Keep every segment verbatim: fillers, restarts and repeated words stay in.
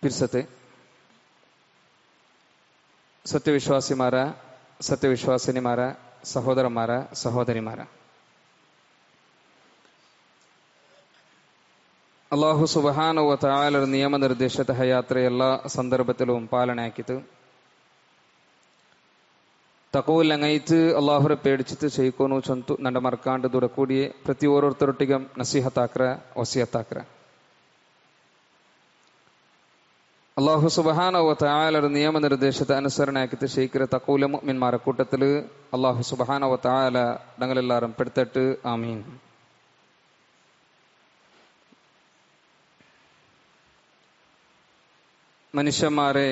പിർസത്തെ സത്യവിശ്വാസിമാര സത്യവിശ്വാസിനിമാര സഹോദരന്മാര സഹോദരിമാര, അള്ളാഹു സുബ്ഹാനഹു വ തആലയുടെ നിയമനിർദ്ദേശത്തെ ഹയാത്ര എല്ലാ ಸಂದರ್ಭದಲ್ಲೂ ಪಾಲನೆ ಆಕಿತು. ತಕೂಲಂಗೈತು ಅಲ್ಲಾಹುರ ಪೇಡಿಚಿತು ಚೈಕೋನು ಚಂತು ನಂಡ ಮರ್ಕಾಂಡ ದುಡ ಕೂಡಿ ಪ್ರತಿ ಓರೋರ್ತರೊಟ್ಟಿಗೆ ನಸೀಹತಾಕ್ರ ವಸಿಯತಾಕ್ರ. അള്ളാഹു സുബ്ഹാനഹു വ തആലയുടെ നിയമനിർദ്ദേശത്തെ അനുസരണ ആക്കിയിട്ട് ശൈഖിര തഖൂല മുഅ്മിൻമാരെ കൂട്ടത്തിൽ അള്ളാഹു സുബ്ഹാനഹു വ തആല ഞങ്ങളെല്ലാവരും പെടുത്തിട്ട് ആമീൻ. മനുഷ്യന്മാരെ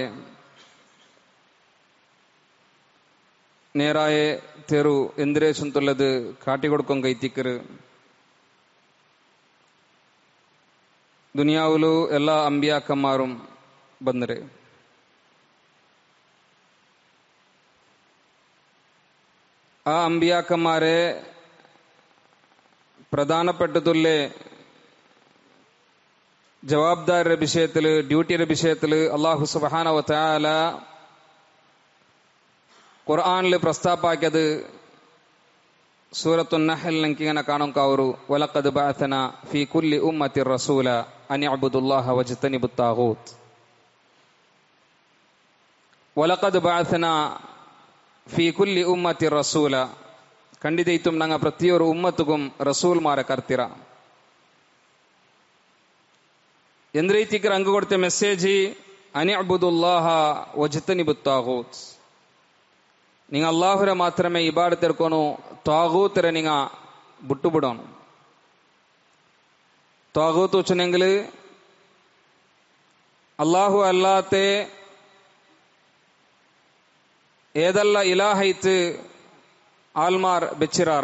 നേരായ തെരു എന്തിരേ ചുന്തുള്ളത് കാട്ടിക്കൊടുക്കും കൈത്തിക്കറ്. ദുനിയാവിലു എല്ലാ അമ്പിയാക്കന്മാരും ಬಂದರೆ ആ അമ്പിയാക്കന്മാരെ പ്രധാനപ്പെട്ടതുള്ളേ ജവാബ്ദാരിയുടെ വിഷയത്തില് ഡ്യൂട്ടിയുടെ വിഷയത്തില് അള്ളാഹു സുബ്ഹാനഹു വ തആല ഖുർആനിൽ പ്രസ്താപാക്കിയത് സൂറത്തുൻ നഹൽ ഇങ്ങനെ കാണും കാവരു വലഖദ് ബഅത്ന ഫീ കുല്ലി ഉമ്മത്തി റസൂല അൻ ഇഅ്ബുദുല്ലാഹ വജ്തനിബുത് താഗൂത്ത്. വലഖദ് ബഅത്ന ഫീ കുല്ലി ഉമ്മത്തി റസൂല, ಖಂಡಿತೈತುಂ ನಂಗ ಪ್ರತಿಯೊರು ಉಮ್ಮತ್ತುಗುಂ ರಸೂಲ್ಮಾರ ಕರ್ತಿರ ಎಂದ್ರೈತಿಕರ ಅಂಗ ಕೊಡ್ತೆ ಮೆಸೇಜಿ ಅನಿ ಅಬುದುಲ್ಲಾಹ ವಜ್ತನಿಬುತ್ ತಾಗೂತ್. ನಿಂಗ ಅಲ್ಲಾಹುರ ಮಾತ್ರಮೇ ಇಬಾಡತ್ ಇರ್ಕೋನು, ತಾಗೂತರ ನಿಂಗ ಬಿಟ್ಟು ಬಿಡೋನು. ತಾಗೂತ್ ಉಚ್ಚನೆಂಗಲ್ അല്ലാഹു അല്ലാത്തെ ഏതല്ല ഇലാഹൈത്ത് ആൽമാർ ബെച്ചിറാറ,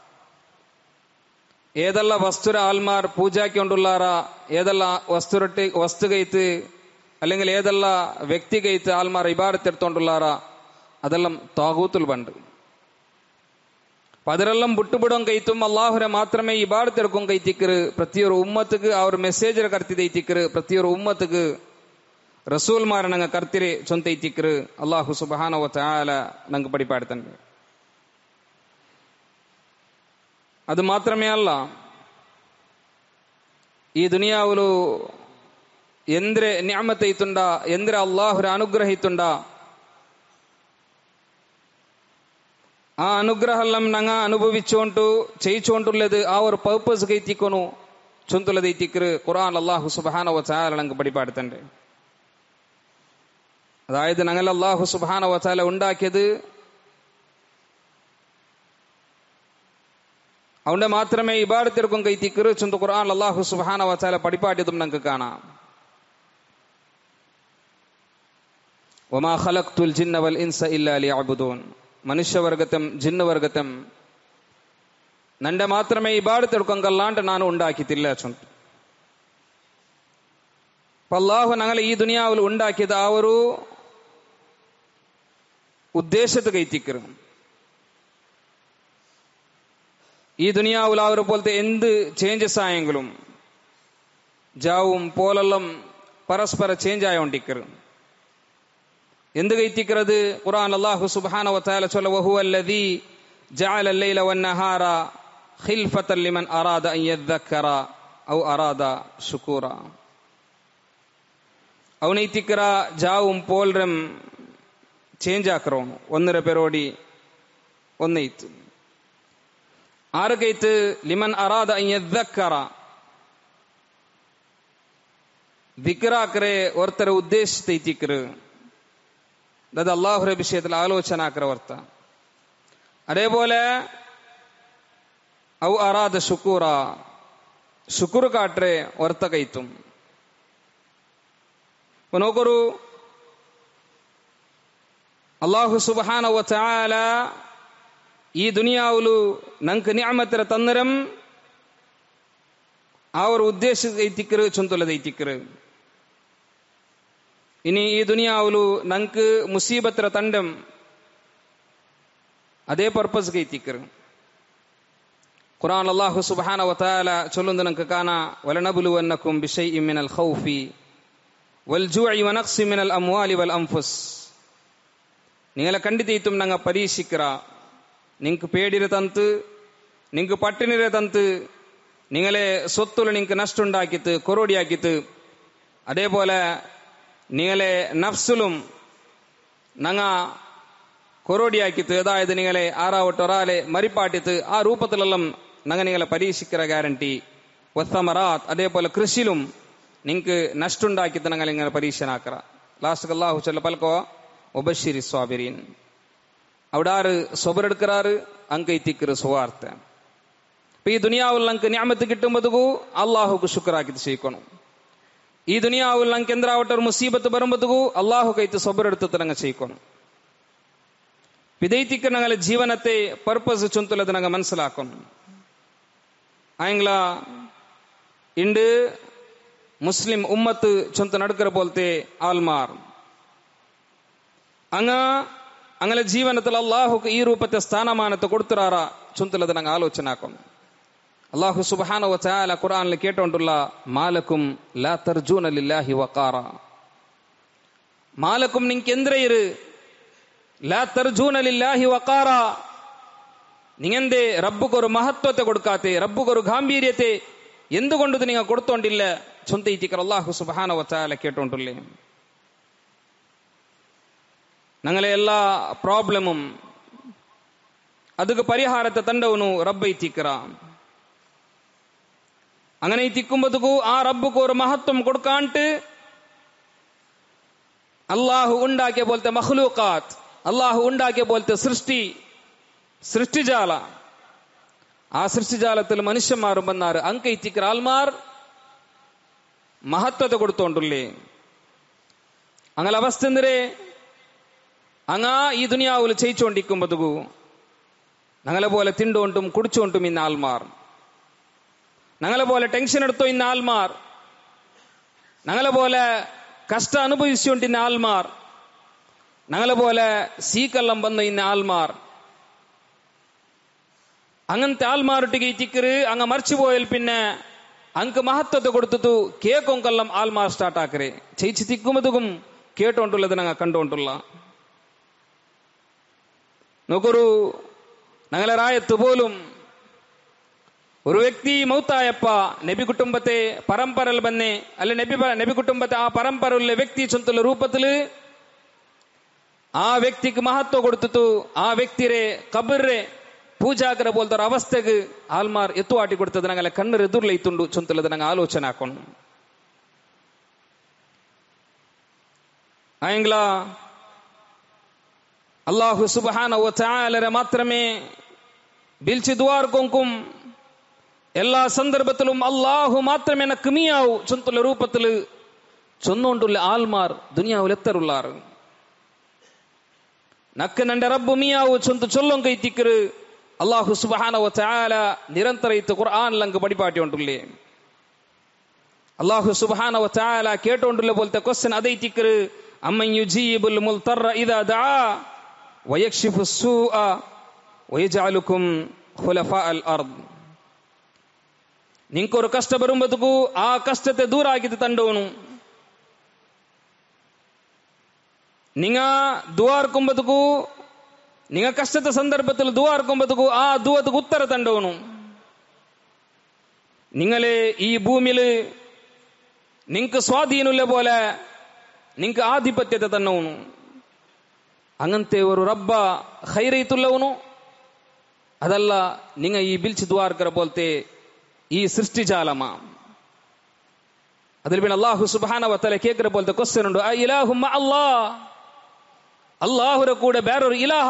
ഏതല്ല വസ്തുര ആൽമാർ പൂജാക്കൊണ്ടുള്ളാറ, ഏതല്ല വസ്തുരട്ടി വസ്തുകൈത്ത് അല്ലെങ്കിൽ ഏതല്ല വ്യക്തികൈത്ത് ആൽമാർ ഇബാദത്തെടുത്തോണ്ടുള്ളാറ, അതെല്ലാം താഗൂത്തുൽ ബണ്ട്. അപ്പൊ അതിരെല്ലാം ಬಿಟ್ಟುಬಿಡೋಂ ಕೈತುಂ ಅಲ್ಲಾಹುರೆ ಮಾತ್ರಮೇ ಇಬಾದತ್ತೆಡ್ಕೊಂ ಕೈತಿಕ್ಕರು. ಪ್ರತಿಯೊರು ಉಮ್ಮತ್ತಿಗೆ ಅವ್ರ ಮೆಸೇಜರ್ ಕರ್ತಿದೈತಿಕ್ಕರು, ಪ್ರತಿಯೊರು ಉಮ್ಮತ್ತಿಗೆ ರಸೂಲ್ಮಾರ ನಂಗೆ ಕರ್ತಿರಿ ಚೊಂತೈತಿಕ್ಕರು. ಅಲ್ಲಾಹು ಸುಬ್ಹಾನಹು ವ ತಆಲ ನಂಗೆ ಪಡಿಪಾಡ್ತಾನೆ. അത് മാത്രമേ അല്ല, ഈ ദുനിയാവിലു എന്തിരെ നിഅമത്തൈത്തുണ്ട, എന്തിരെ അള്ളാഹുര അനുഗ്രഹിത്തുണ്ട, ആ അനുഗ്രഹെല്ലാം ഞങ്ങ അനുഭവിച്ചുകൊണ്ട് ചെയ്യിച്ചുകൊണ്ടുള്ളത് ആ ഒരു പർപ്പസ് കൈത്തിക്കൊന്നു ചൊന്തുള്ളതൈത്തിക്കറ് ഖുർആൻ അല്ലാഹു സുബ്ഹാനഹു വ തആല ഞങ്ങൾക്ക് പടിപാടുത്തണ്ട്. അതായത് ഞങ്ങൾ അല്ലാഹു സുബ്ഹാനഹു വ തആല ഉണ്ടാക്കിയത് അവന്റെ മാത്രമേ ഇബാദത്തെടുക്കും കൈത്തിക്കറ് ചൊന്തു ഖുർആൻ അല്ലാഹു സുബ്ഹാനഹു വ തആല പടിപാടിയതും ഞങ്ങൾക്ക് കാണാം. വമാ ഖലഖ്തുൽ ജിന്ന വൽ ഇൻസ ഇല്ലാ ലിയഅ്ബുദൂൻ. മനുഷ്യവർഗത്തും ജിന്നുവർഗത്തും നന്റെ മാത്രമേ ഇബാദത്തെടുക്കല്ലാണ്ട് ನಾನು ഉണ്ടാക്കിയിട്ടില്ല ചൊന്തു. അല്ലാഹു ഞങ്ങളെ ഈ ദുനിയാവിൽ ഉണ്ടാക്കിയത് ആ ഒരു ഉദ്ദേശത്തെ കൈത്തിക്കറ്. ഈ ദുനിയാവിൽ ആ ഒരു പോലത്തെ എന്ത് ചേഞ്ചസ് ആയെങ്കിലും ജാവും പോലെല്ലാം പരസ്പര ചേഞ്ച് ആയോണ്ടിക്കറ്. എന്ത് കൈത്തിക്കറത്? ഖുർആൻ അല്ലാഹു സുബ്ഹാനഹു വ തആല ചൊല്ല വഹുവല്ലദീ ജഅല അൽ-ലൈല വൻ-നഹാറ ഖിൽഫതൻ ലിമൻ അറാദ അൻ യദ്ദക്കറ ഔ അറാദ ശുകൂറ. അവനൈത്തിക്കറ ജാവും പോൽരം ചേഞ്ച് ആക്കറോನು ഒന്നര പെരോടി ഒന്നൈത്ത് ആർക്കൈത്ത് ലിമൻ അറാദ അൻ യദ്ദക്കറ ദിക്റാക്കറെ ഒരുത്തര ഉദ്ദേശിച്ചൈത്തിക്കറ്. അത് അള്ളാഹുര വിഷയത്തിൽ ആലോചന ആക്രവർത്ത. അതേപോലെ ഔ അറാദ ശുക്കൂറ ശുക്ർ കാട്ടെ ഒർത്ത കൈത്തും. നോക്കൊരു അല്ലാഹു സുബ്ഹാനഹു വ തആല ഈ ദുനിയാവിലു ನಂಗೆ ನಿಅಮತರ തന്നരം ആ ഒരു ഉദ്ദേശിച്ചൈത്തിക്കറ് ചൊന്തുള്ളതൈത്തിക്കറ്. ഇനി ഈ ദുനിയാവിലു ನಂಗೆ മുസീബത്ര തണ്ടം അതേ പർപ്പസ് കൈത്തിക്കറ്. ഖുർആൻ അല്ലാഹു സുബ്ഹാനഹു വ തആല ചൊല്ലുന്നത് നമുക്ക് കാണാം, വലനബ്ലുവന്നകും ബിശൈഇൻ മിനൽ ഖൗഫി ವಲ್ ಜೂಇ ವ ನಖ್ಸಿ ಮಿನಲ್ ಅಮ್ವಾಲಿ ವಲ್ ಅನ್ಫುಸ್. ನಿಂಗಲ ಖಂಡಿತ ನಂಗ ಪರೀಕ್ಷಿಕ್ರ ನಿಂಗೆ ಪೇಡಿರತಂತು ನಿಂಗೆ ಪಟ್ಟಿನಿರತಂತು നിങ്ങളെ സ്വത്തുള്ള നിങ്ങൾക്ക് നഷ്ടമുണ്ടാക്കിത്ത് കൊറോടിയാക്കിത്ത് അതേപോലെ നിങ്ങളെ നഫ്സിലും നങ്ങ കൊറോടിയാക്കിത്ത് അതായത് നിങ്ങളെ ആറാവട്ട് ഒരാളെ മരിപ്പാട്ടിത്ത് ആ രൂപത്തിലെല്ലാം നങ്ങ നിങ്ങളെ പരീക്ഷിക്കുന്ന ഗ്യാരണ്ടി വസ്തമറാത്ത് അതേപോലെ കൃഷിയിലും നിങ്ങൾക്ക് നഷ്ടമുണ്ടാക്കിത്ത് ഞങ്ങൾ ഇങ്ങനെ പരീക്ഷനാക്കറ. ലാസ്റ്റ് അല്ലാഹു ചൊല്ല പൽക്കോ ഒബശ്ശിരി സ്വാബിരീൻ. അവിടെ ആറ് സ്വബരെടുക്കാറ് അങ്കൈത്തിക്കറ് സുവാർത്ത. ഈ ദുനിയാവിൽ നമുക്ക് നിഅമത്ത് കിട്ടുമ്പോഴത്തേക്കു അള്ളാഹുക്ക് ശുക്രാക്കിത്ത് ചെയ്യിക്കണം. ഈ ദുനിയാവിൽ നമുക്ക് എന്താവട്ടെ ഒരു മുസീബത്ത് വരുമ്പോഴത്തേക്കു അള്ളാഹു കൈത്ത് സ്വബരെടുത്ത് ഞങ്ങൾ ചെയ്യിക്കണം. വിദൈത്തിക്ക് ഞങ്ങളെ ജീവനത്തെ പർപ്പസ് ചൊന്തുള്ളത് ഞങ്ങൾ മനസ്സിലാക്കണം. ആയെങ്കില ഇണ്ട് മുസ്ലിം ഉമ്മത്ത് ചൊന്ത് നടക്കുന്ന പോലത്തെ ആൾമാർ അങ്ങ അങ്ങനെ ജീവനത്തിൽ അള്ളാഹുക്ക് ഈ രൂപത്തെ സ്ഥാനമാനത്തെ കൊടുത്തിറാറ ചൊന്തുള്ളത് ഞങ്ങൾ ആലോചന ആക്കണം. അല്ലാഹു സുബ്ഹാനഹു വ തആല ഖുർആനിൽ കേട്ടോണ്ടുള്ള മാലക്കും ലാ തർജൂന ലില്ലാഹി വഖാറ. മാലക്കും നിങ്ങൾക്ക് എന്തരയിര് ലാ തർജൂന ലില്ലാഹി വഖാറ. നിങ്ങന്റെ റബ്ബുക്കൊരു മഹത്വത്തെ കൊടുക്കാത്തെ റബ്ബുക്കൊരു ഗാംഭീര്യത്തെ എന്തുകൊണ്ട് നിങ്ങൾ കൊടുത്തോണ്ടില്ല ചൊന്തയിത്തിക്കർ അല്ലാഹു സുബ്ഹാനഹു വ തആല കേട്ടോണ്ടുള്ളേ. ഞങ്ങളെ എല്ലാ പ്രോബ്ലമും ಅದಕ್ಕೆ ಪರಿಹಾರತೆ ತಂಡವನು ರಬ್ಬ ಇತ್ತಿಕ್ಕರ. അങ്ങനെ ഇത്തിക്കുമ്പോഴത്തേക്കു ആ റബ്ബുക്ക് ഒരു മഹത്വം കൊടുക്കാണ്ട് അള്ളാഹു ഉണ്ടാക്കിയ പോലത്തെ മഖ്ലൂഖാത്ത് അള്ളാഹു ഉണ്ടാക്കിയ പോലത്തെ സൃഷ്ടി സൃഷ്ടിജാല ആ സൃഷ്ടിജാലത്തിൽ മനുഷ്യന്മാരും വന്നാറ് അങ്ക ഇത്തിക്കർ ആൾമാർ മഹത്വത്തെ കൊടുത്തോണ്ടുള്ളേ. അങ്ങനെ അവസ്ഥ എന്തിരെ അങ്ങ ഈ ദുനിയാവിൽ ചെയ്യിച്ചുകൊണ്ടിരിക്കുമ്പോഴത്തേക്കു ഞങ്ങളെ പോലെ തിണ്ടുകൊണ്ടും കുടിച്ചുകൊണ്ടും ഇന്ന ആൾമാർ, ഞങ്ങളെ പോലെ ടെൻഷൻ എടുത്തോ ഇന്ന ആൾമാർ, ഞങ്ങളെ പോലെ കഷ്ടം അനുഭവിച്ചുകൊണ്ടിരുന്ന ആൾമാർ, ഞങ്ങളെ പോലെ സീക്കെല്ലാം വന്ന ഇന്ന ആൾമാർ, അങ്ങനത്തെ ആൾമാരൊട്ടിಗೆ ഇത്തിക്കറ് അങ്ങ മറിച്ചുപോയാൽ പിന്നെ അങ്ക് മഹത്വത്തെ കൊടുത്തു കേക്കൊക്കെല്ലാം ആൾമാർ സ്റ്റാർട്ട് ആക്കറേ ചെയ്യിച്ച് തിക്കുമ്പതും കേട്ടോണ്ടുള്ളത് ഞങ്ങൾ കണ്ടുകൊണ്ടുള്ള നോക്കൊരു ഞങ്ങളെ റായത്ത് പോലും ഒരു വ്യക്തി മൗത്തായപ്പ നബി കുടുംബത്തെ പരമ്പരൽ ബന്നെ അല്ലെ നബി നബി കുടുംബത്തെ ആ പരമ്പരയിലെ വ്യക്തി ചൊന്തുള്ള രൂപത്തില് ആ വ്യക്തിക്ക് മഹത്വം കൊടുത്തു ആ വ്യക്തിരെ കബറെ പൂജാക്കര പോലത്തെ ഒരു അവസ്ഥക്ക് ആൾമാർ എത്തുവാട്ടി കൊടുത്തത് ഞങ്ങളെ കണ്ണർ എതിർലൈത്തുണ്ടു ചൊന്തുള്ളത് ഞങ്ങൾ ആലോചന ആക്കണം. ആയെങ്കില അല്ലാഹു സുബ്ഹാനഹു വ തആല മാത്രമേ ബിൽച്ച് ദ്വാർക്കൊങ്കും എല്ലാ സന്ദർഭത്തിലും അള്ളാഹു മാത്രമേ നക്ക് മിയാവു ചൊന്തുള്ള രൂപത്തില് ചൊന്നുകൊണ്ടുള്ള ആൾമാർ ദുനിയാവിൽ എത്തറുള്ളാറ്. നക്ക് നന്റെ റബ്ബു മിയാവു ചൊന്തു ചൊല്ലും കൈത്തിക്കറ് അള്ളാഹു സുബ്ഹാനഹു വ തആല നിരന്തര ഇത്ത് ഖുർആനിലങ്ക് പഠിപ്പാട്ടിക്കൊണ്ടുള്ളേ. അള്ളാഹു സുബ്ഹാനഹു വ തആല കേട്ടോണ്ടുള്ള പോലത്തെ ക്വസ്റ്റ്യൻ അതൈത്തിക്കറ് അമ്മൻ യുജീബുൽ മുൽതറ ഇദാ ദആ വയക്ഷിഫു സ്സൂഅ വയജഅലുകും ഖുലഫാഅൽ അർദ്. നിങ്ങൾക്കൊരു കഷ്ടം വരുമ്പോഴത്തേക്കു ആ കഷ്ടത്തെ ദൂരാക്കിട്ട് തണ്ടോണു. നിങ്ങ ദുആർക്കുമ്പോഴത്തേക്കു നിങ്ങ കഷ്ടത്തെ സന്ദർഭത്തിൽ ദുആർക്കുമ്പോഴത്തേക്കു ആ ദുആക്ക് ഉത്തര തണ്ടോണു. നിങ്ങളെ ഈ ഭൂമിയില് നിങ്ങക്ക് സ്വാധീനമുള്ള പോലെ നിങ്ങക്ക് ആധിപത്യത്തെ തന്നവನು. അങ്ങനത്തെ ഒരു റബ്ബ ഖൈറൈത്തുള്ളവನು അതല്ല നിങ്ങ ഈ ബിൽച്ച് ദ്വാർക്കര പോലത്തെ ഈ സൃഷ്ടിജാലമാ. അതിൽ പിന്നെ അല്ലാഹു സുബ്ഹാനഹു വ തആല കേൾക്കുന്ന പോലത്തെ ക്വസ്റ്റ്യൻ ഉണ്ട്, ഇലാഹും അല്ലാഹ്, അല്ലാഹുടെ കൂടെ വേറൊരു ഇലാഹ,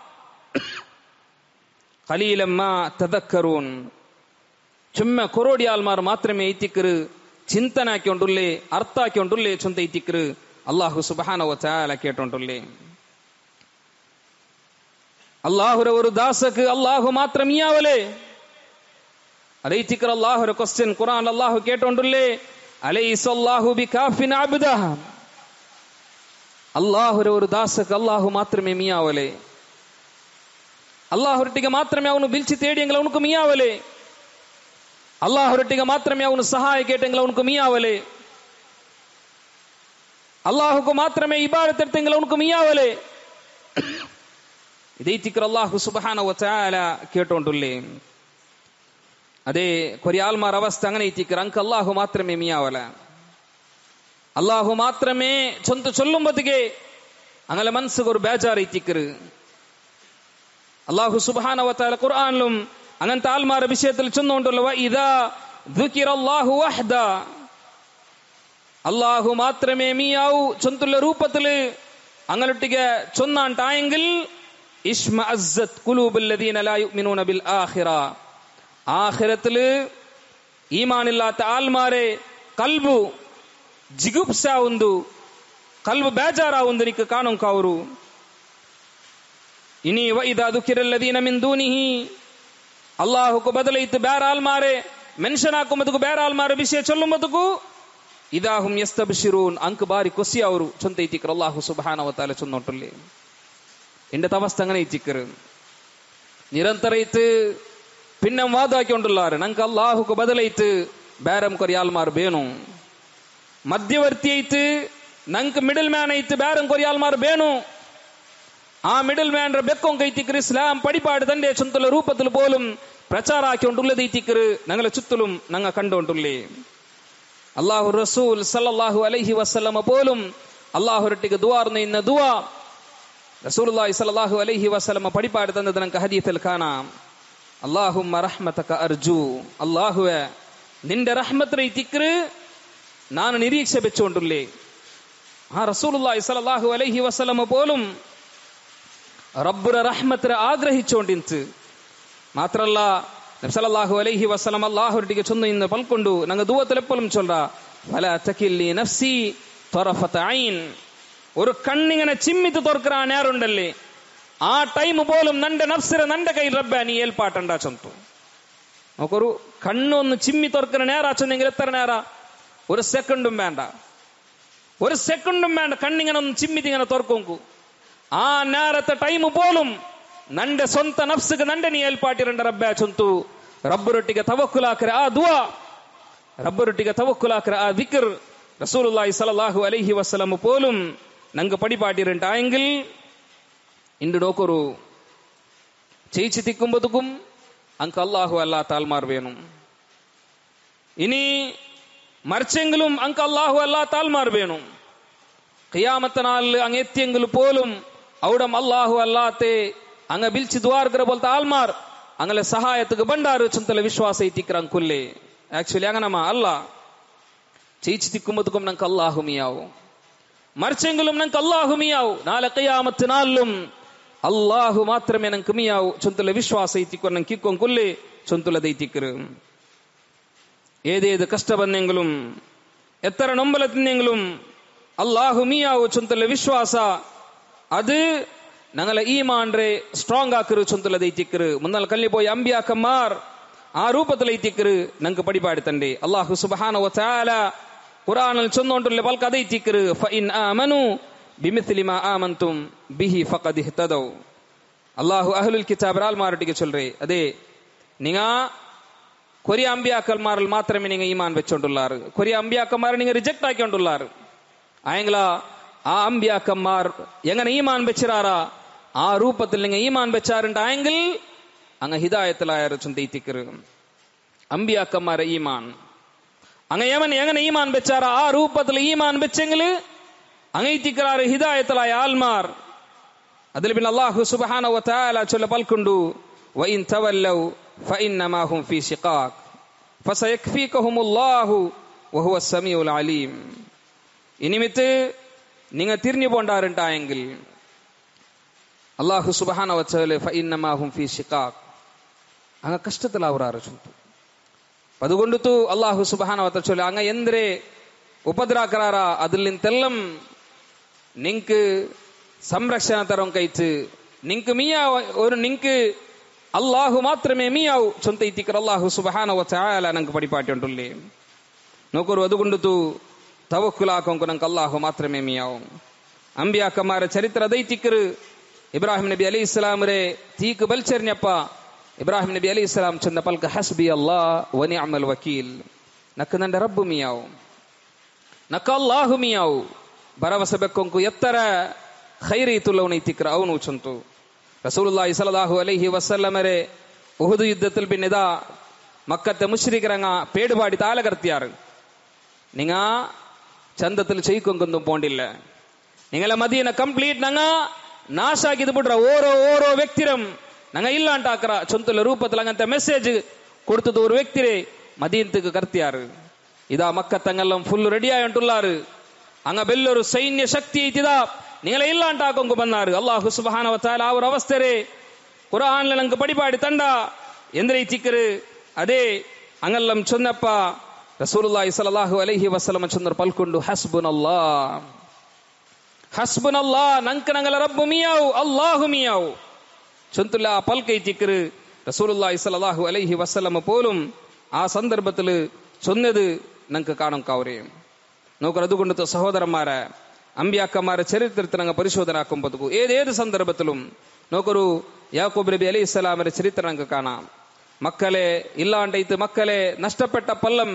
ഖലീലൻ മാ തദക്കറൂൻ. ചുമ്മാ കൊറോടി ആൾമാർ മാത്രമേ ഇത്തിക്കറ് ചിന്തനാക്കിക്കൊണ്ടുള്ളേ അർത്ഥാക്കിക്കൊണ്ടുള്ളേ ചൊന്ത ഇത്തിക്കറ് അല്ലാഹു സുബ്ഹാനഹു വ തആല കേട്ടോണ്ടുള്ളേ. അല്ലാഹുടെ ഒരു ദാസക്ക് അല്ലാഹു മാത്രം ഇയാവലേ അലൈതിക്കർ അല്ലാഹുടെ ക്വസ്റ്റ്യൻ ഖുർആൻ അല്ലാഹു കേട്ടോണ്ടുള്ളേ. അലൈസല്ലാഹു ബികാഫിൻ അബ്ദഹ. അല്ലാഹുടെ ഒരു ദാസക്ക് അല്ലാഹു മാത്രമേ മിയാവലേ. അല്ലാഹുരൊಟ್ಟಿಗೆ മാത്രമേ ಅವನು ಬಿಲ್ಚಿ ತೇಡಿಯಂಗಲ ಅವನಕು ಮಿಯಾವಲೆ. ಅಲ್ಲಾಹರೊಟ್ಟಿಗೆ ಮಾತ್ರಮೇ ಅವನು ಸಹಾಯ ಕೇಟಂಗಲ ಅವನಕು ಮಿಯಾವಲೆ. அல்லாஹுக்கு மாத்திரமே இபாதத் எடுத்தீங்களா உனக்கு மியாவலே இதை திக்ர் அல்லாஹு சுப்ஹானஹு வ தஆலா கேட்டோண்டுள்ளே ಅದೇ ಕೊರಿಯಾಲ್ಮಾರ್ ಅವಸ್ಥೆ ಅಂಗನೆ ಇತ್ತಿಕ್ಕರು ಅಂಕ ಅಲ್ಲಾಹು ಮಾತ್ರಮೇ ಮಿಯಾವಲ ಅಲ್ಲಾಹು ಮಾತ್ರಮೇ ಚೊಂತ ಚೊಲ್ಲುಂಬತ್ತಿಗೆ ಅಂಗಲ ಮನಸ್ಸಿಗೆ ஒரு ಬೇಜಾರು ಇತ್ತಿಕ್ಕರು അല്ലാഹു സുബ്ഹാനഹു വ തആല ഖുർആനിലും അങ്ങനത്തെ ആൽമാരുടെ വിഷയത്തിൽ ചൊന്നുകൊണ്ടുള്ള ഇദാ ദുകിറല്ലാഹു വഹ്ദ അല്ലാഹു മാത്രമേ മിയാവു ചൊന്തുള്ള രൂപത്തിൽ അങ്ങലൊട്ടിಗೆ ചൊന്നാണ്ടായെങ്കിൽ ഇഷ്മഅസ്സത് ഖുലൂബുൽ ലദീന ലാ യുഅ്മിനൂന ബിൽ ആഖിറ ആഖിറത്തില് ഈമാനില്ലാത്ത ആൽമാരെ കൽബു ജിഗുപ്സാവുന്നു കൽബു ബേജാറാവുന്നു നിക്ക് കാണും കാവරු ഇനി വഇദാ ദുകിറല്ലദീന മിൻ ദൂനിഹി അല്ലാഹുക്ക് ബദലൈത്ത് ಬೇರೆ ആൽമാരെ മെൻഷൻ ആക്കുമ്പതಕು ಬೇರೆ ಆಲ್ಮಾರೆ ವಿಷಯ ಚೊಲ್ಲುಂಬತಕು ಇದಾಹುಂ ಯಸ್ತಬ್ಶಿರೂನ್ ಅಂಕ ಬಾರಿ ಖುಷಿ ಅವರು ಚೊಂತೈತಿಕರ ಅಲ್ಲಾಹು ಸುಬ್ಹಾನಹು ವ ತಆಲ ಚೊನ್ನೊಟ್ಟುಲ್ಲಿ ಇಂಡ ತವಸ್ತಂಗನೆ ಇತಿಕರು ನಿರಂತರ ಇತ್ತು ಪಿನ್ನಂ ವಾದಾಕಿಕೊಂಡುಲ್ಲಾರು ನಂಕ ಅಲ್ಲಾಹುக்கு ಬದಲೈತು ಬೇರಂ ಕೊರಿ ಆಲ್ಮಾರ್ ಬೇನು ಮಧ್ಯವರ್ತಿ ಐತು ನಂಕ ಮಿಡಲ್ ಮ್ಯಾನ್ ಐತು ಬೇರಂ ಕೊರಿ ಆಲ್ಮಾರ್ ಬೇನು ആ മിഡിൽ മാൻ ബെക്കൊം കൈത്തിക്കർ ഇസ്ലാം പടിപാട് തന്റെ ചുന്തല രൂപത്തിൽ പോലും പ്രചാരാക്കിക്കൊണ്ടുള്ളത് ഇത്തിക്കറ് ഞങ്ങളെ ചുറ്റിലും ഞങ്ങൾ കണ്ടുകൊണ്ടുള്ളേ അള്ളാഹു റസൂൽ സല്ലല്ലാഹു അലൈഹി വസല്ലമ പോലും അള്ളാഹുരട്ടിക്ക് ദുആർന്ന ഇന്ന ദുആ റസൂലുള്ളാഹി സല്ലല്ലാഹു അലൈഹി വസല്ലമ പടിപാട് തന്നത് നമുക്ക് ഹദീസിൽ കാണാം അല്ലാഹുമ്മ റഹ്മതക അർജു അല്ലാഹുവേ നിന്റെ റഹ്മത്തിനെ ഇത്തിക്കറ് ನಾನು ನಿರೀಕ್ಷೆ വെച്ചുകൊണ്ടുള്ളേ ആ റസൂലുള്ളാഹി സല്ലല്ലാഹു അലൈഹി വസല്ലമ പോലും റബ്ബുര റഹ്മത്തിനെ ആഗ്രഹിച്ചുകൊണ്ടിന്ത് മാത്രല്ല നബി സല്ലല്ലാഹു അലൈഹി വസല്ലം അല്ലാഹുവിന്റെ ചൊന്നു ഇന്ന് പൽക്കൊണ്ടു ഞങ്ങൾ ദുആത്തിൽ എപ്പോഴും ചൊല്ലാ വലാ തകില്ലി നഫ്സി തറഫത ഐൻ ഒരു കണ്ണിങ്ങനെ ചിമ്മിത്ത് തുറക്കറാ നേരുണ്ടല്ലേ ആ ടൈം പോലും നന്റെ നഫ്സിനെ നന്റെ കയ്യിൽ റബ്ബേ നീ ഏൽപ്പാട്ടണ്ട ചൊന്തു നമുക്കൊരു കണ്ണൊന്ന് ചിമ്മി തുറക്കുന്ന നേരാ ചൊന്നെങ്കിൽ എത്ര നേരാ ഒരു സെക്കൻഡും വേണ്ട ഒരു സെക്കൻഡും വേണ്ട കണ്ണിങ്ങനെ ഒന്ന് ചിമ്മിത്തി ഇങ്ങനെ തുറക്കും ആ നേരത്തെ ടൈം പോലും നന്റെ ಸ್ವಂತ ನಫ್ಸಿಗೆ ನಂಡೆ ನೀ ಏಲ್ಪಾಟಿರಂಡ ರಬ್ಬೆ ಚೊಂತು ರಬ್ಬರೊಟ್ಟಿಗೆ ತವಕ್ಕುಲಾಕರೆ ಆ ದುವಾ ರಬ್ಬರೊಟ್ಟಿಗೆ ತವಕ್ಕುಲಾಕರೆ ಆ ದಿಕ್ರ್ റസൂലുള്ളാഹി സ്വല്ലല്ലാഹു അലൈഹി വസല്ലം പോലും ನಂಗೆ ಪಡಿಪಾಟಿರಂಟ ആയെങ്കിൽ ಇಂದು ಡೋಕರು ചേച്ചി തിക്കുമ്പതുക്കും അങ്ക് അല്ലാഹു അല്ലാ താൽമാർ വേണം ഇനി മറിച്ചെങ്കിലും അങ്ക് അല്ലാഹു അല്ലാ താൽമാർ വേണം ഖിയാമത്ത് നാളിൽ അങ്ങ് എത്തിയെങ്കിൽ പോലും അവിടം അല്ലാഹു അല്ലാത്തെ അങ്ങ് ബിൽച്ച് ദ്വാർഗര പോലത്തെ ആൽമാർ അങ്ങനെ സഹായത്തുക്ക് ബണ്ടാറ് ചുന്തല വിശ്വാസ ഇത്തിക്കറಂ കൊല്ലേ ആക്ച്വലി അങ്ങനമ്മ അല്ല ചേച്ചി തിക്കുമ്പതുക്കും നമുക്ക് അല്ലാഹു മിയാവും മറിച്ചെങ്കിലും നമുക്ക് അല്ലാഹു മിയാവും നാളെ ഖിയാമത്ത് നാളിലും അല്ലാഹു മാത്രമേ നമുക്ക് മിയാവു ചുന്തല വിശ്വാസ ഇത്തിക്കൊ ನಂಗೆ ಕಿಕ್ಕೊಂ കൊല്ലേ ചുന്തല ദൈത്തിക്കറ് ഏതേത് കഷ്ട ಬಂದೆಂಗಲುം എത്ര നൊമ്പല തിന്നെങ്കിലും അല്ലാഹു മിയാവു ചുന്തല വിശ്വാಸ അത് ഞങ്ങളെ ഈമാൻറെ സ്ട്രോങ് ആക്കറ് ചൊന്തല ദൈത്തിക്കറ് മുന്നൽ കല്ലി പോയി അമ്പിയാക്കന്മാർ ആ രൂപത്തിൽ എത്തിക്കറ് ഞങ്ങൾക്ക് പടിപാടുത്തണ്ടേ അല്ലാഹു സുബ്ഹാനഹു വ തആല ഖുർആനിൽ ചൊന്നോണ്ടുള്ള പൽക ദൈത്തിക്കറ് ഫഇൻ ആമനു ബിമിസ്ലി മാ ആമൻതും ബിഹി ഫഖദ് ഇഹ്തദൗ അല്ലാഹു അഹ്ലുൽ കിതാബ് ആൽമാരൊട്ടിಗೆ ചൊല്റേ അതെ നിങ്ങ കൊറിയ അമ്പിയാക്കന്മാരിൽ മാത്രമേ നിങ്ങൾ ഈമാൻ വെച്ചോണ്ടുള്ളാറ് കൊറിയ അമ്പിയാക്കന്മാരെ നിങ്ങൾ റിജക്ട് ആക്കിക്കൊണ്ടുള്ളാറ് ആയെങ്കിലാ ആ അമ്പിയാക്കന്മാർ എങ്ങനെ ഈമാൻ വെച്ചിറാറാ ആ രൂപത്തിൽ നിങ്ങൾ ഈമാൻ വെച്ചാറുണ്ടായെങ്കിൽ അങ്ങ് ഹിദായത്തിലായ ചൊന്തീത്തിക്കറ് അമ്പിയാക്കന്മാരെ ഈമാൻ അങ്ങ് യമൻ എങ്ങനെ ഈമാൻ വെച്ചാറാ ആ രൂപത്തിൽ ഈമാൻ വെച്ചെങ്കിൽ അങ്ങൈത്തിക്കറാറ് ഹിദായത്തിലായ ആൽമാർ അതിൽ പിന്നെ അല്ലാഹു സുബ്ഹാനഹു വ തആല ചൊല്ല പൽക്കൊണ്ടു വഇൻ തവല്ലൗ ഫഇന്നമാ ഹും ഫീ ശിഖാഖ് ഫസയക്ഫീകഹുമുല്ലാഹു വഹുവ സമീഉൽ അലീം ഇനിമിത്ത് നിങ്ങൾ തിരിഞ്ഞു പോണ്ടാറുണ്ടായെങ്കിൽ അല്ലാഹു സുബ്ഹാനഹു വ തആല ഫഇന്നമാ ഹും ഫീ ശിഖാഖ് അങ്ങ് കഷ്ടത്തിലാവുറാറ് ചൊന്തു അതുകൊണ്ടു അല്ലാഹു സുബ്ഹാനഹു വ തആല ചൊല്ല അങ്ങ് എന്തിരെ ഉപദ്രാക്കറാറ അതിൽ നിന്നെല്ലാം നിങ്ങൾക്ക് സംരക്ഷണ തരം കൈത്ത് നിങ്ങൾക്ക് മിയാ ഒരു നിങ്ങൾക്ക് അല്ലാഹു മാത്രമേ മിയാവു ചൊന്ത ഇത്തിക്കർ അല്ലാഹു സുബ്ഹാനഹു വ തആല ഞങ്ങൾക്ക് പടിപാട്ടുണ്ടല്ലേ നോക്കൂ അതുകൊണ്ടു തവക്കുലാക്കൊങ്കു ഞങ്ങൾക്ക് അല്ലാഹു മാത്രമേ മിയാവും അമ്പിയാക്കന്മാരെ ചരിത്ര ദൈത്തിക്കറ് ഇബ്രാഹിം നബി അലൈഹി ഇസ്ലാമരെ തീക്ക് ബൽച്ചെറിഞ്ഞപ്പ ഇബ്രാഹിം നബി അലൈഹി ഇസ്ലാം ചെന്ന പൽക്ക് ഹസ്ബി അല്ലാഹ് വ നിഅമൽ വക്കീൽ നക്ക് നന്റെ റബ്ബ് മിയാവും നക്ക് അല്ലാഹു മിയാവു ಭರವಸೆ ಬೆಕ್ಕೊಂಕು ಎತ್ತರ ಖೈರೀತುಲ್ಲವನ ಇತ್ತಿಕ್ರ ಅವನು ಚಂತು റസൂലുള്ളാഹി സ്വല്ലല്ലാഹു അലൈഹി വസല്ലമരെ ഉഹുദ് യുദ്ധത്തിൽ പിന്നിതാ മക്കത്തെ മുശ്രിക്കരങ്ങ പേടുപാടി താലകർത്തിയാറ് നിങ്ങ ചന്തത്തിൽ ചെയ്ക്കൊന്നും പോണ്ടില്ല നിങ്ങളെ മദീന ಕಂಪ್ಲೀಟ್ ನಂಗ ನಾಶ ಆಗಿದ್ ಬಿಡ್ರ ಓರೋ ಓರೋ ವ್ಯಕ್ತಿರಂ ನಂಗ ಇಲ್ಲ ಅಂಟಾಕ್ರ ಚೊಂತುಲ ರೂಪത്തിൽ അങ്ങനത്തെ മെസ്സേജ് കൊടുത്തത് ഒരു വ്യക്തിരെ മദീനത്തേക്ക് കർത്തിയാറ് ഇതാ മക്കത്തങ്ങെല്ലാം ഫുൾ റെഡി ആയിട്ടുള്ളാറ് അങ്ങ ബെല്ലൊരു സൈന്യ ശക്തി ಐತಿದಾ നിങ്ങളെ ಇಲ್ಲ ಅಂಟಾಕೊಂಗು ಬಂದಾರು ಅಲ್ಲಾಹು ಸುಬ್ಹಾನಹು ವ ತಆಲಾ ಅವರ ಅವಸ್ಥೆರೆ ഖുർആനിൽ നമുക്ക് പടിപാടി തണ്ട ಎಂದ್ರೆ ಇತಿಕರು ಅದೇ ಅಂಗಲ್ಲಂ ಚೊನ್ನಪ್ಪ റസൂലുള്ളാഹി സ്വല്ലല്ലാഹു അലൈഹി വസല്ലം ചൊന്നർ പൽക്കൊണ്ടു ഹസ്ബുനല്ലാഹ് ഹസ്ബുനല്ലാഹ് ನಂಕ ನಂಗಲ ರಬ್ಬು ಮಿಯಾವು ಅಲ್ಲಾഹು ಮಿಯಾವು ചൊന്തുല്ല പൽക്കൈ തിക്കറ് റസൂലുള്ളാഹി സ്വല്ലല്ലാഹു അലൈഹി വസല്ലം പോലും ആ സന്ദർഭത്തിൽ ചൊന്നത് നമുക്ക് കാണാൻ കാവരെ നോക്കർ അതുകൊണ്ട് സഹോദരന്മാരെ അമ്പിയാക്കന്മാരെ ചരിത്രത്തിൽ അങ്ങ് പരിശോധന ആക്കുമ്പോഴത്തേക്കും ഏതേത് സന്ദർഭത്തിലും നോക്കൊരു യാക്കൂബ് നബി അലൈഹി സ്വലാമിന്റെ ചരിത്രം നമുക്ക് കാണാം മക്കളെ ഇല്ലാണ്ടൈത്ത് മക്കളെ നഷ്ടപ്പെട്ട പല്ലം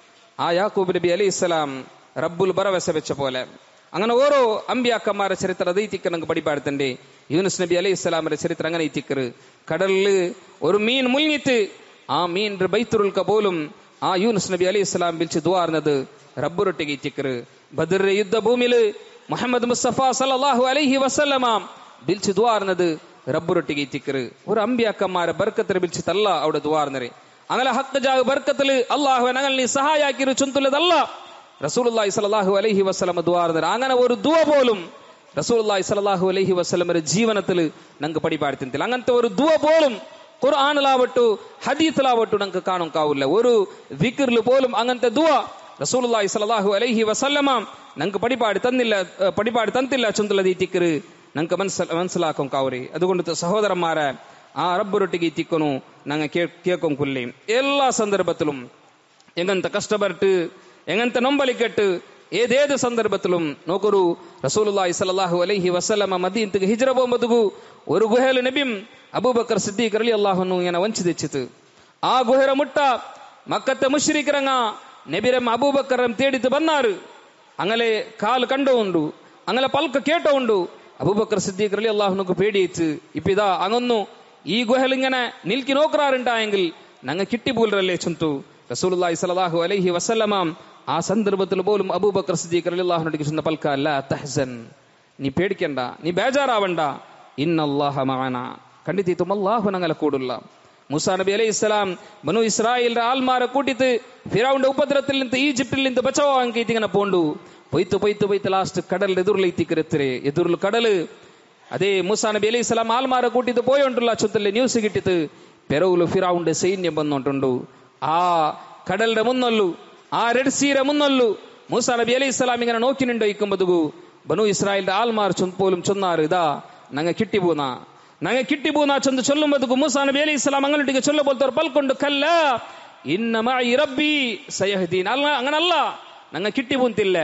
ആ യാക്കൂബ് നബി അലൈഹി സ്വലാം റബ്ബുൽ ഭരവസ വെച്ച പോലെ അങ്ങനെ ഓരോ അമ്പിയാക്കന്മാരുടെ ചരിത്രം അതൈത്തിക്ക് നമുക്ക് പഠിപ്പാടുത്തണ്ടേ യൂനുസ് നബി അലൈഹി സ്വലാമിന്റെ ചരിത്രം അങ്ങനെ ഇത്തിക്കറ് കടലില് ഒരു മീൻ മുങ്ങിത്ത് ആ മീൻ ബൈത്തുൽക പോലും ആ യൂനുസ് നബി അലൈഹി സ്വലാം വിളിച്ച് ദുആർന്നത് റബ്ബുരൊട്ടിಗೆ ഇത്തിക്കറ് ബദർ യുദ്ധ ഭൂമിയില് മുഹമ്മദ് മുസ്തഫ സല്ലല്ലാഹു അലൈഹി വസല്ലമ വിളിച്ച് ദുആർന്നത് റബ്ബുരൊട്ടിಗೆ ഇത്തിക്കറ് ഒരു അമ്പിയാക്കന്മാരെ ബർക്കത്തിൽ വിളിച്ചിട്ടല്ല അവിടെ ദുആർന്നരെ അങ്ങനെ ഹക്ക് ജാഗ് ബർക്കത്തില് അല്ലാഹു ഞങ്ങൾ നീ സഹായാക്കിരു ചുന്തുള്ളതല്ല റസൂലുള്ളാഹി സ്വല്ലല്ലാഹു അലൈഹി വസല്ലമ ദുആർന്നരെ അങ്ങനെ ഒരു ദുആ പോലും റസൂലുള്ളാഹി സ്വല്ലല്ലാഹു അലൈഹി വസല്ലമയുടെ ജീവിതത്തിൽ ഞങ്ങൾക്ക് പഠിപ്പാടുത്തില്ല അങ്ങനത്തെ ഒരു ദുആ പോലും ഖുർആനിലാവട്ടു ഹദീസിലാവട്ടു ഞങ്ങൾക്ക് കാണാൻ കാവില്ല ഒരു ദിക്റിൽ പോലും അങ്ങനത്തെ ദുആ റസൂലുള്ളാഹി സ്വല്ലല്ലാഹു അലൈഹി വസല്ലമ ഞങ്ങൾക്ക് പഠിപ്പാടി തന്നില്ല പഠിപ്പാടി തന്നില്ല ചുന്തുള്ളത് ഈ തിക്കറ് ഞങ്ങൾക്ക് മനസ്സിലാക്കും കാവറി അതുകൊണ്ട് സഹോദരന്മാരെ ആ റബ്ബുരൊട്ടിಗೆ തിക്കണു ഞങ്ങൾ കേൾക്കും കൊല്ലേം എല്ലാ സന്ദർഭത്തിലും എങ്ങനത്തെ കഷ്ടപ്പെട്ട് എങ്ങനത്തെ നൊമ്പലിക്കെട്ട് ഏതേത് സന്ദർഭത്തിലും നോക്കൊരു റസൂലുള്ളാഹി സ്വല്ലല്ലാഹു അലൈഹി വസല്ലമ മദീനത്തേക്ക് ഹിജ്റ പോകുമ്പോഴത്തേക്കു ഒരു ഗുഹയിൽ നബിയും അബൂബക്കർ സിദ്ദീഖ് റളിയല്ലാഹു അൻഹു ഇങ്ങനെ വഞ്ചിച്ചിട്ട് ആ ഗുഹര മുട്ട മക്കത്തെ മുശ്രിക്കരങ്ങ നബിരം അബൂബക്കറും തേടിത്ത് വന്നാറ് അങ്ങനെ കാല് കണ്ടോ ഉണ്ടു അങ്ങനെ പൽക്ക കേട്ടോ ഉണ്ടു അബൂബക്കർ സിദ്ദീഖ് റളിയല്ലാഹു അൻഹു പേടിയിച്ച് ഇപ്പൊ ഇതാ അങ്ങൊന്നു ഈ ഗുഹയിൽ ഇങ്ങനെ നിൽക്കി നോക്കാറുണ്ടായെങ്കിൽ ഞങ്ങൾ കിട്ടിപ്പോലല്ലേ ചുന്തു റസൂലുള്ളാഹി സ്വല്ലല്ലാഹു അലൈഹി വസല്ലമ ആ സന്ദർഭത്തിൽ പോലും അബൂബക്കർ സിദ്ദീഖ് റളിയല്ലാഹു അൻഹു ചൊന്ന പൽക്ക ലാ തഹ്സൻ നീ പേടിക്കണ്ട നീ ബേജാറാവണ്ട ഇന്നല്ലാഹ മഅന ಖಂಡಿತ ಅಲ್ಲಾಹು ഞങ്ങളെ കൂടുള്ള മൂസാ നബി അലൈഹി സ്വലാം ബനു ഇസ്രായേലിന്റെ ആൾമാരെ കൂട്ടിട്ട് ഫിറൗന്റെ ഉപദ്രവത്തിൽ നിന്ന് ഈജിപ്തിൽ നിന്ന് ബച്ചാവാൻ ഇങ്ങനെ പോണ്ടു പൊയ്ത്ത് പൊയ്ത്ത് പൊയ്ത്ത് ലാസ്റ്റ് കടലിന്റെ എതിർലെത്തിക്കരെത്തരെ എതിർಲು കടല് അതെ മൂസാ നബി അലൈഹി സ്വലാം ആൾമാരെ കൂട്ടിട്ട് പോയോണ്ടുള്ള ചുത്തല്ലേ ന്യൂസ് കിട്ടിട്ട് പെറവുല് ഫിറൗന്റെ സൈന്യം വന്നോണ്ടുണ്ടു ആ കടലിന്റെ മുന്നൊല്ലു ആ റെഡ് സീരെ മുന്നൊല്ലു മൂസാ നബി അലൈഹി സ്വലാം ഇങ്ങനെ നോക്കി നിണ്ടോയിക്കുമ്പോഴത്തേക്കു ബനു ഇസ്രായേലിന്റെ ആൾമാർ പോലും ചൊന്നാറ് ഇതാ ഞങ്ങൾ കിട്ടിപ്പോന്ന ഞങ്ങൾ കിട്ടിപ്പോന്ന ചൊന്ന് ചൊല്ലുമ്പോഴത്തേക്കു മൂസാ നബി അലൈഹി സ്വലാം അങ്ങോട്ടേക്ക് ചൊല്ലപ്പോലത്തെ പൽക്കൊണ്ട് കല്ല ഇന്ന മഅി റബ്ബി സയഹ്ദീൻ അല്ല അങ്ങനല്ല ഞങ്ങൾ കിട്ടിപ്പോന്നില്ല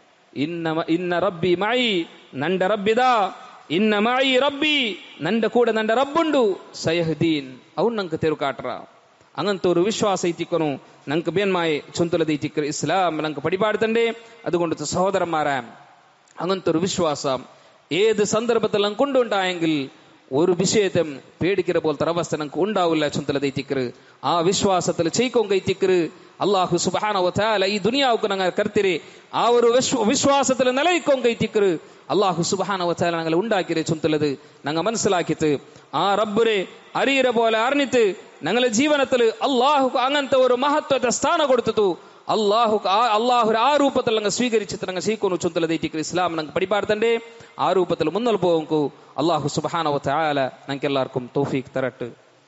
ഇന്ന ഇന്ന റബ്ബി മഅി നന്റെ റബ്ബിദാ ഇന്ന മഅി റബ്ബി നന്റെ കൂടെ നന്റെ റബ്ബുണ്ടു സയഹ്ദീൻ അവൻ ഞങ്ങൾക്ക് തെരു കാട്ടറ അങ്ങനത്തെ ഒരു വിശ്വാസം ಐತಿಕ್ಕನು ഞങ്ങൾക്ക് ಬೇನ್ಮಾಯಿ ചൊന്തലದ ಐತಿಕ್ಕರು ഇസ്ലാം ഞങ്ങൾക്ക് പഠിപ്പാടുത്തണ്ടേ അതുകൊണ്ട് സഹോദരന്മാരെ അങ്ങനത്തെ ഒരു വിശ്വാസം ഏത് സന്ദർഭത്തിൽ ഞങ്ങൾക്ക് കൊണ്ടുണ്ടായെങ്കിൽ ഒരു വിഷയത്തെ പേടിக்கிற പോലത്തെ അവസ്ഥ ഞങ്ങൾക്ക് ഉണ്ടാവില്ല ചൊന്തലದ ಐತಿಕ್ಕರು ആ വിശ്വാസത്തിൽ ചെയ്ക്കൊങ്ക ಐತಿಕ್ಕರು അല്ലാഹു സുബ്ഹാനഹു വ തആല ഈ ദുനിയാവുക്ക് ഞങ്ങൾ കർത്തിരെ ആ ഒരു വിശ്വാസത്തിൽ നിലനിൽക്കൊങ്ക ಐತಿಕ್ಕರು അല്ലാഹു സുബ്ഹാനഹു വ തആല ഞങ്ങളെ ഉണ്ടാക്കിരെ ചൊന്തലത് ഞങ്ങൾ മനസ്സിലാക്കിയിട്ട് ആ റബ്ബുരെ അരിയര പോലെ അറിഞ്ഞിട്ട് ഞങ്ങളുടെ ജീവിതത്തിൽ അല്ലാഹു അങ്ങനത്തെ ഒരു മഹത്വത്തെ സ്ഥാനം കൊടുത്തു അല്ലാഹു അല്ലാഹു ആ രൂപത്തിൽ ഞങ്ങൾ സ്വീകരിച്ചിട്ട് ഞങ്ങൾ ചെയ്ക്കൊന്നു ചൊന്തലത് ಐತಿಕ್ಕರು ഇസ്ലാം ഞങ്ങൾക്ക് പഠിപ്പാടുത്തണ്ടേ ആ രൂപത്തിൽ മുന്നോട്ട് പോകും അല്ലാഹു സുബ്ഹാനഹു വ തആല ഞങ്ങൾക്ക് എല്ലാവർക്കും തൗഫീഖ് തരട്ടെ.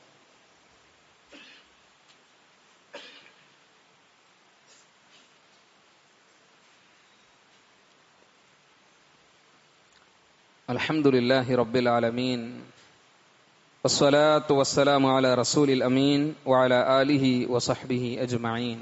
അൽഹംദുലില്ലാഹി റബ്ബിൽ ആലമീൻ വസ്സലാത്തു വസ്സലാമു അലാ റസൂലിൽ അമീൻ വഅലാ ആലിഹി വസഹ്ബിഹി അജ്മഈൻ.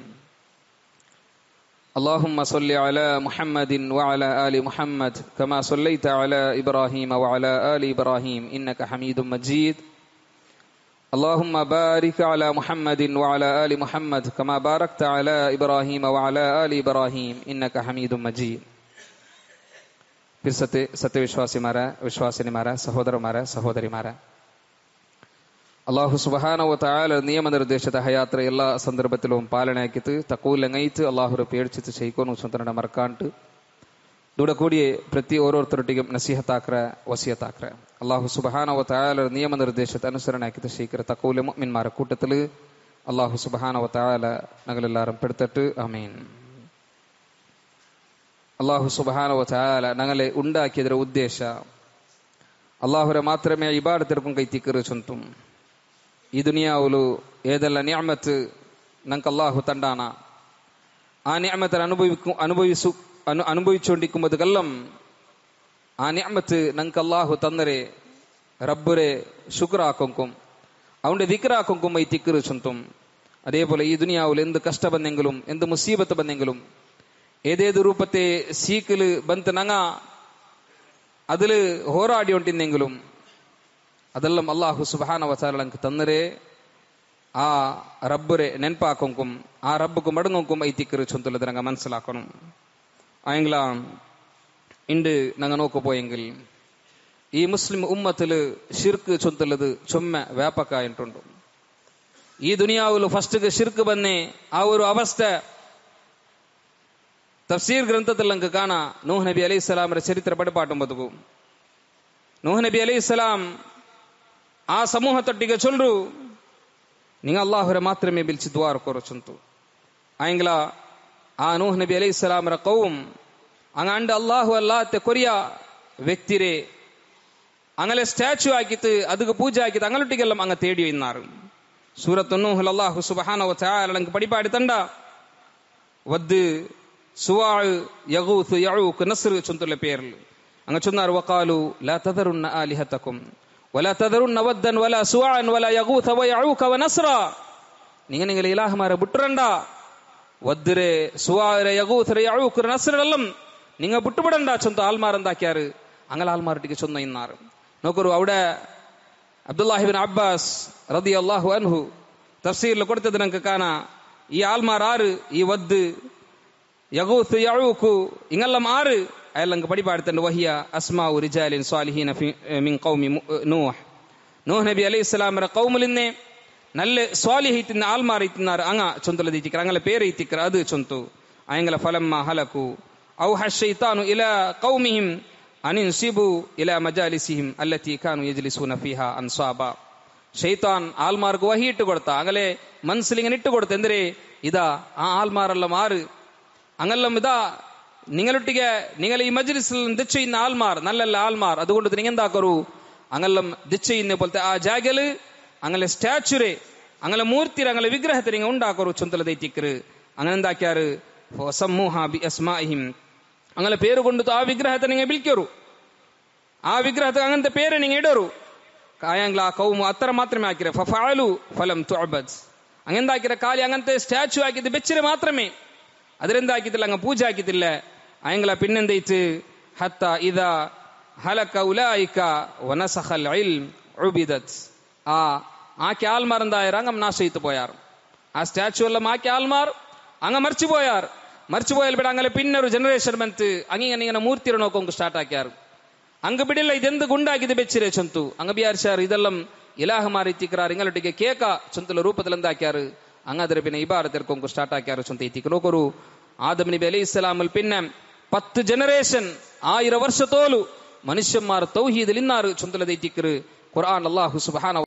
اللهم صل على محمد وعلى آل محمد كما صليت على إبراهيم وعلى آل إبراهيم إنك حميد مجيد. اللهم بارك على محمد وعلى آل محمد كما باركت على إبراهيم وعلى آل إبراهيم إنك حميد مجيد. പിർസത്തെ സത്യവിശ്വാസിമാരെ വിശ്വാസിനിമാരെ സഹോദരന്മാരെ സഹോദരിമാരെ, അള്ളാഹു സുബ്ഹാനഹു വ തആല നിയമനിർദ്ദേശದ ಹಯಾತ್ರ ಎಲ್ಲ ಸಂದರ್ಭದಲ್ಲೂ ಪಾಲನೆ ಆಕಿತು ತಕೂಲಂಗೈತು ಅಲ್ಲಾಹು ಪೇಡ್ಚಿತು ಚೈಕೋನು ಸಂತನ ಮರ್ಕಾಂಟು ದೂಡ ಕೂಡಿ ಪ್ರತಿ ಓರೋರ್ತರೊಟ್ಟಿಗೆ ನಸೀಹತ್ ಆಕ್ರೆ ವಸಿಯತ್ ಆಕ್ರೆ ಅಲ್ಲಾಹು ಸುಬ್ಹಾನಹು ವ ತಆಲ ನಿಯಮನಿರ್ದೇಶದ ಅನುಸರಣೆ ಆಕಿತು ಶೀಕ್ರ ತಕೂಲ ಮುഅ್ಮಿನ್മാರ കൂട്ടത്തിൽ അല്ലാഹു സുബ്ഹാനഹു വ തആല ഞങ്ങളെല്ലാവരും പെടുത്തട്ട് ആമീൻ. അല്ലാഹു സുബ്ഹാനഹു വ തആല ഞങ്ങളെ ഉണ്ടാക്കിയതിന്റെ ഉദ്ദേശ അല്ലാഹുരെ മാത്രമേ ഇബാദത്തിർക്കും കൈത്തിക്കറ് ചൊಂತುം ഈ ദുനിയാവുಲು ഏതെല്ലാം നിഅമത്ത് ഞങ്ങൾക്ക് അല്ലാഹു തണ്ടാന ആ നിഅമത്തിനെ അനുഭവിക്കും അനുഭവിസു ಅನು ಅನುಭವಿച്ചുകൊണ്ടിരിക്കുമ്പോഴെല്ലാം ആ നിഅമത്ത് ഞങ്ങൾക്ക് അല്ലാഹു തന്നരെ റബ്ബുരെ ശുക്റാക്കും അവന്റെ ദിക്റാക്കും ഈ തിക്കറ് ചൊಂತും. അതേപോലെ ഈ ദുനിയാവിൽ എന്ത് കഷ്ട ಬಂದೆങ്കിലും എന്ത് മുസീബത്ത് ಬಂದೆങ്കിലും ഏതേത് രൂപത്തെ സീക്കില് ಬಂತು നങ്ങ അതില് ಹೋರಾಡಿ ಹೊಂಟಿದ್ದೆങ്കിലും അതെല്ലാം അല്ലാഹു സുബ്ഹാനഹു വ തആല ഞങ്ങൾക്ക് തന്നരെ ആ റബ്ബുരെ ನೆನಪಾക്കും ആ റബ്ബുക്ക് മടങ്ങും ഈ തിക്കറ് ചൊಂತುള്ളത് ഞങ്ങൾ മനസ്സിലാക്കണം. ആയെങ്കില ഇണ്ട് ഞങ്ങൾ നോക്ക് പോയെങ്കിൽ ഈ മുസ്ലിം ഉമ്മത്തില് ഷിർക്ക് ചൊಂತುള്ളത് ചുമ്മ വ്യാപകമായിട്ടുണ്ട്. ഈ ദുനിയാവിൽ ഫസ്റ്റ് ഷിർക്ക് ബന്നെ ആ ഒരു അവസ്ഥ തഫ്സീർ ഗ്രന്ഥത്തിൽ നമുക്ക് കാണാം. നൂഹ് നബി അലൈഹി സ്വലാമിന്റെ ചരിത്ര പഠിപ്പാട്ടും ബതുಕು നൂഹ് നബി അലൈഹി സ്വലാം ആ സമൂഹത്തൊട്ടിಗೆ ചൊല്ലു നിങ്ങൾ അല്ലാഹുരെ മാത്രമേ പിലിച്ച് ದುಆ ಕೊರಚಂತು. ಆയെങ്കില ಆ ನೂಹ್ ನಬಿ ಅಲೈಹಿ ಸಲಾಮರ ಕೌಮ್ അങ്ങാണ്ട് അല്ലാഹു അല്ലാത്ത കൊറിയ വ്യക്തിരെ അങ്ങനെ സ്റ്റാച്യു ആക്കിയിട്ട് അതുക്ക് പൂജ ആക്കിയിട്ട് അങ്ങനൊട്ടിക്കെല്ലാം അങ്ങ് തേടി വന്നാറ്. സൂറത്ത് നൂഹിൽ അല്ലാഹു സുബ്ഹാനഹു വ തആല നമുക്ക് പഠിപ്പാടി തണ്ട വദ് സുവാ യഗൂസ് യഊഖ് നസ്ർ ചൊന്തുള്ള പേരിൽ അങ്ങ് ചൊന്നാർ വഖാലു ലാ തദറുന്ന ആലിഹതകും വലാ തദറുന്ന വദ്ദൻ വലാ സുവാൻ വലാ യഗൂസ വ യഊഖ വ നസ്ര. നിങ്ങൾ നിങ്ങളെ ഇലാഹമാരെ വിട്ടുറണ്ട, വദ്ദരെ സുവാരെ യഗൂസരെ യഊഖ് നസ്റെല്ലാം നിങ്ങൾ വിട്ടുപെടണ്ട ചൊന്ത ആൽമാർ എന്താക്കിയാറ് അങ്ങനെ ആൽമാരൊട്ടിക്ക് ചൊന്ന ഇന്നാറ്. നോക്കൂ, അവിടെ അബ്ദുല്ലാഹി ഇബ്നു അബ്ബാസ് റളിയല്ലാഹു അൻഹു തഫ്സീറിൽ കൊടുത്തത് നമുക്ക് കാണാം. ഈ ആൽമാർ ആറ്, ഈ വദ് യഗൂസ് യഊഖ് ഇങ്ങെല്ലാം ആറ് അയാൾ പഠിപ്പാടുത്തുണ്ട്. വഹിയ അസ്മാഉ റിജാലിൻ സ്വാലിഹീന മിൻ ഖൗമി നൂഹ്. നൂഹ് നബി അലൈഹി സ്വലാമിന്റെ ഖൗമിൽ നിന്ന് നല്ല സ്വാലിഹീത്തിನ ആൽമാർ ഇത്തിനാറ് അങ്ങ ചൊന്തലത് ഇത്തിക്കറ അങ്ങനെ പേര് ഇത്തിക്കറ അത് ചൊന്തു. അയങ്കല ഫലമ്മ ഹലകു ഔഹ ശൈത്താനു ഇലാ ഖൗമിഹിം അനിൻസിബു ഇലാ മജാലിസിഹിം അല്ലതി കാനു യജ്ലിസൂന ഫീഹാ അൻസാബ. ശൈത്താൻ ആൽമാർക്ക് വഹി ഇട്ട് കൊടുത്ത അങ്ങനെ മനസ്സിലിങ്ങനെ ഇട്ട് കൊടുത്ത എന്തരേ ഇതാ ആ ആൽമാരെല്ലാം ആറ് അങ്ങെല്ലാം ഇതാ നിങ്ങളൊട്ടിಗೆ നിങ്ങൾ ഈ മജ്ലിസിൽ ദിച്ച് ചെയ്യുന്ന ആൽമാർ നല്ലല്ല ആൽമാർ, അതുകൊണ്ട് നിങ്ങൾ എന്താക്കറു അങ്ങെല്ലാം ദിച്ച് ചെയ്യുന്ന പോലത്തെ ആ ജാഗല് അങ്ങനെ സ്റ്റാച്യുരെ അങ്ങനെ മൂർത്തിര അങ്ങനെ വിഗ്രഹത്തെ നിങ്ങൾ ഉണ്ടാക്കറു ചൊന്തലത് എത്തിക്കറ്. അങ്ങനെ എന്താക്കിയാറ് സമൂഹ ബി അസ്മാഇഹിം അങ്ങനെ പേര് കൊണ്ടു ആ വിഗ്രഹത്തെ നിങ്ങൾ വിളിക്കറു, ആ വിഗ്രഹത്തെ അങ്ങനത്തെ പേര് നിങ്ങൾ ഇടറു. കായങ്ങൾ ആ കൗമു അത്ര മാത്രമേ ആക്കിര ഫഫഅലു ഫലം തുഅബദ്. അങ്ങെന്താക്കിര കാലി അങ്ങനത്തെ സ്റ്റാച്യു ആക്കിയത് വെച്ചിട്ട് മാത്രമേ അതിലെന്താക്കിത്തില്ല അങ്ങ് പൂജ ആക്കിത്തില്ല. അയങ്ങള പിന്നെന്തേറ്റ് ഹത്ത ഇദാ ഹലക ഉലൈക വനസഖൽ ഇൽം ഉബിദത്. ആ ആക്കി ആൽമാർ എന്തായാലും അങ്ങ് നാശയിത്ത് പോയാർ. ആ സ്റ്റാച്യു എല്ലാം ആക്കി ആൽമാർ അങ്ങ് മരിച്ചു പോയാർ. മരിച്ചു പോയാൽ ഇവിടെ അങ്ങനെ പിന്നെ ഒരു ജനറേഷൻ ಬಂತು അങ്ങനെ ഇങ്ങനെ മൂർത്തിരെ നോക്കും സ്റ്റാർട്ട് ആക്കിയാറ്. അങ്ങ് ಬಿಡಿಲ್ಲ ಇದೆಂದು ಗುಂಡಾಗಿದೆ ಬೆಚ್ಚಿರೆ ಚಂತು അങ്ങ് ಬಿಯಾರ್ಚಾರು ಇದೆಲ್ಲಂ ಇಲಾಹಮಾರಿ ತಿಕ್ರಾರ್ ಇಂಗಳೊಟ್ಟಿಗೆ ಕೇಕ ಚಂತುಲ ರೂಪದಲ್ಲಿ എന്താക്കിയാറ് അങ്ങ് അതിരെ പിന്നെ ഇബാദത്തിർക്കും സ്റ്റാർട്ട് ആക്കിയാറ് ചൊന്ത എത്തിക്ക്. നോക്കൊരു ആദം നബി അലൈഹി സ്വലാമിൽ പിന്നെ പത്ത് ജനറേഷൻ ആയിരം വർഷത്തോലു മനുഷ്യന്മാർ തൗഹീദിൽ ഇന്നാറ് ചൊന്തലത് എത്തിക്കറ്. ഖുർആൻ അല്ലാഹു സുബ്ഹാനഹു